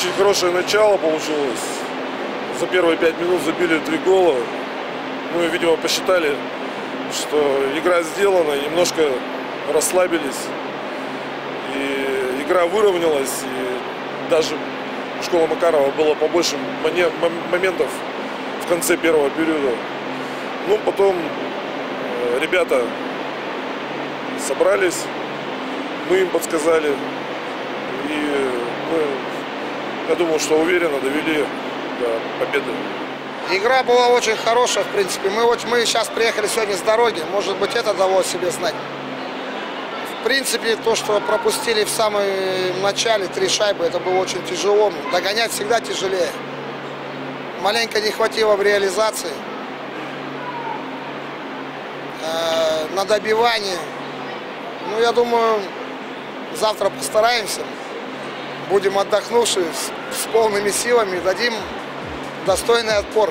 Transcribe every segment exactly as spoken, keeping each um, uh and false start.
очень хорошее начало получилось. За первые пять минут забили три гола. Ну и, видимо, посчитали, что игра сделана, немножко расслабились. И игра выровнялась. И даже школа Макарова было побольше моментов в конце первого периода. Ну, потом ребята собрались, мы им подсказали. И мы, я думаю, что уверенно довели до победы. Игра была очень хорошая, в принципе. Мы, мы сейчас приехали сегодня с дороги. Может быть, это дало себе знать. В принципе, то, что пропустили в самом начале три шайбы, это было очень тяжело. Догонять всегда тяжелее. Маленько не хватило в реализации. Э, на добивании. Ну, я думаю, завтра постараемся. Будем отдохнувшие, с, с полными силами, дадим достойный отпор.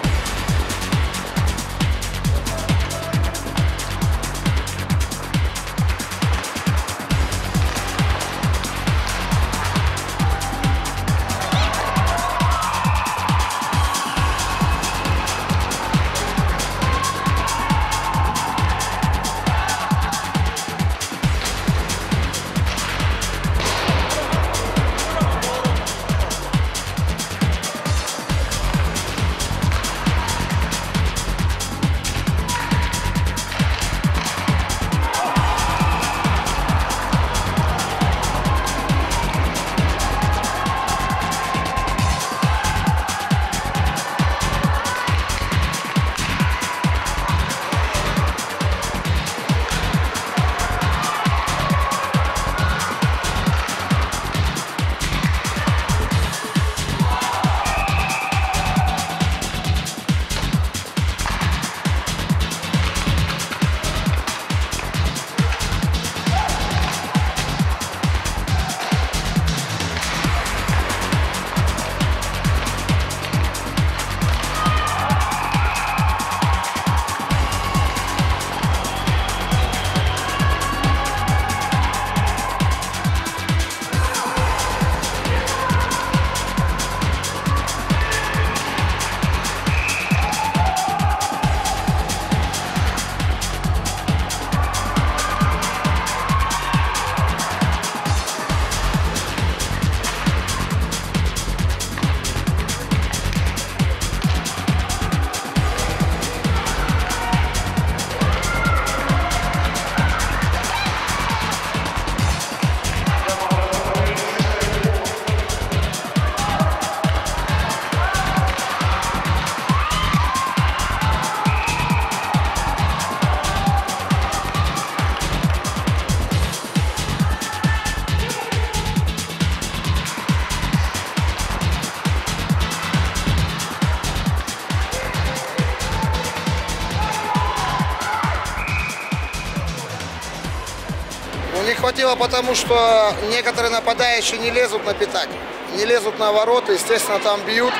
Не хватило, потому что некоторые нападающие не лезут на питание, не лезут на ворота, естественно, там бьют,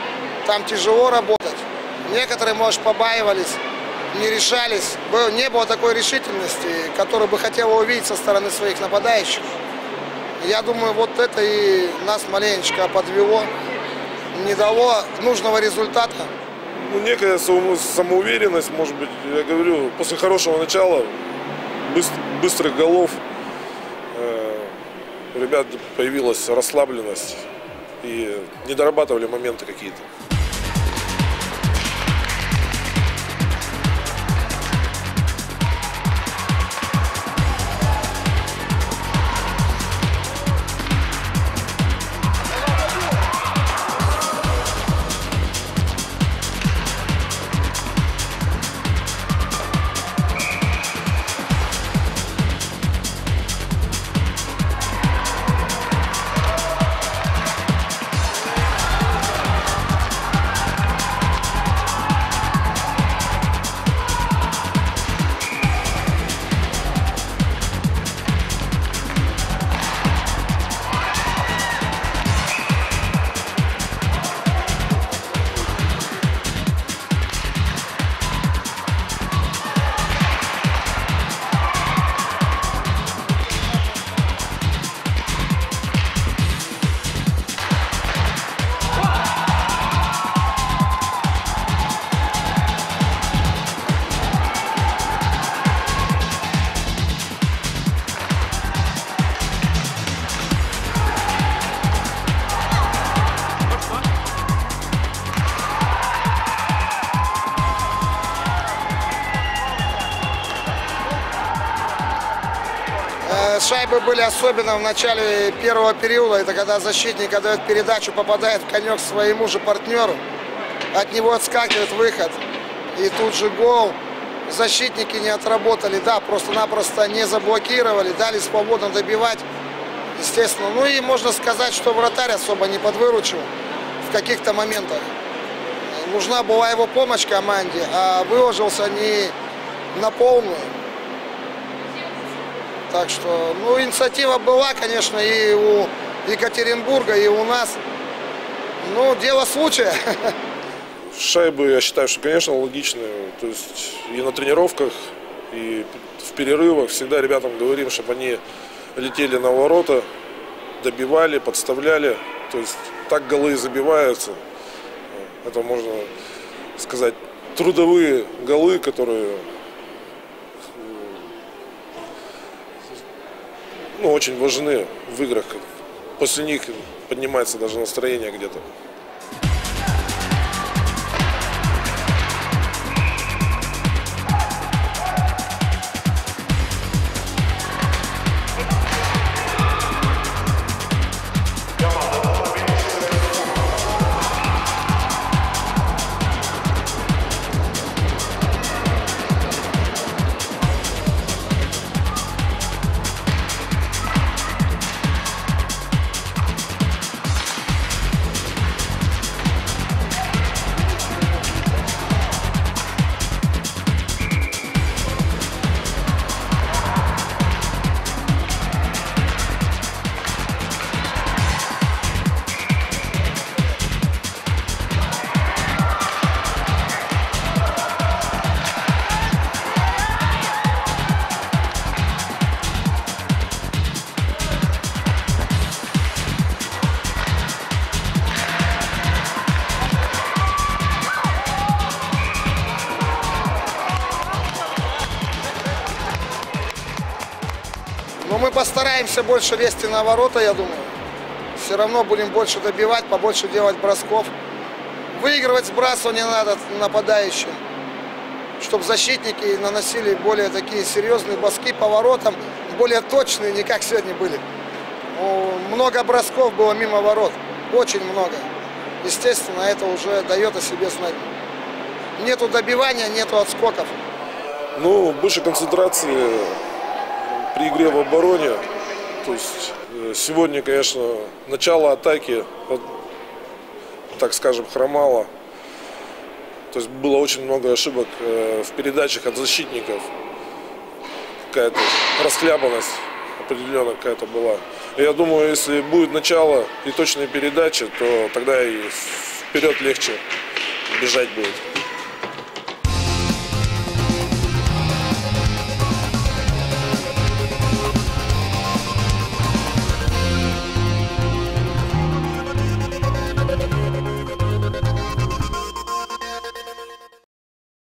там тяжело работать. Некоторые, может, побаивались, не решались, не было такой решительности, которую бы хотела увидеть со стороны своих нападающих. Я думаю, вот это и нас маленечко подвело, не дало нужного результата. Ну, некая самоуверенность, может быть, я говорю, после хорошего начала, быстрых голов, у ребят появилась расслабленность и не дорабатывали моменты какие-то. шайбы были особенно в начале первого периода. Это когда защитник отдает передачу, попадает в конек своему же партнеру. От него отскакивает выход. И тут же гол. Защитники не отработали, да, просто-напросто не заблокировали, дали свободно добивать. Естественно. Ну и можно сказать, что вратарь особо не подвыручил в каких-то моментах. Нужна была его помощь команде, а выложился не на полную. Так что, ну, инициатива была, конечно, и у Екатеринбурга, и у нас. Ну, дело случая. Шайбы, я считаю, что, конечно, логичные. То есть и на тренировках, и в перерывах всегда ребятам говорим, чтобы они летели на ворота, добивали, подставляли. То есть так голы забиваются. Это, можно сказать, трудовые голы, которые, ну, очень важны в играх. После них поднимается даже настроение где-то. Но мы постараемся больше лезть на ворота, я думаю. Все равно будем больше добивать, побольше делать бросков. Выигрывать сбрасывание надо нападающим, чтобы защитники наносили более такие серьезные броски по воротам, более точные, не как сегодня были. Ну, много бросков было мимо ворот, очень много. Естественно, это уже дает о себе знать. Нету добивания, нету отскоков. Ну, больше концентрации при игре в обороне. То есть сегодня, конечно, начало атаки, так скажем, хромало. То есть было очень много ошибок в передачах от защитников. Какая-то расхлябанность определенно какая-то была. Я думаю, если будет начало и точные передачи, то тогда и вперед легче бежать будет.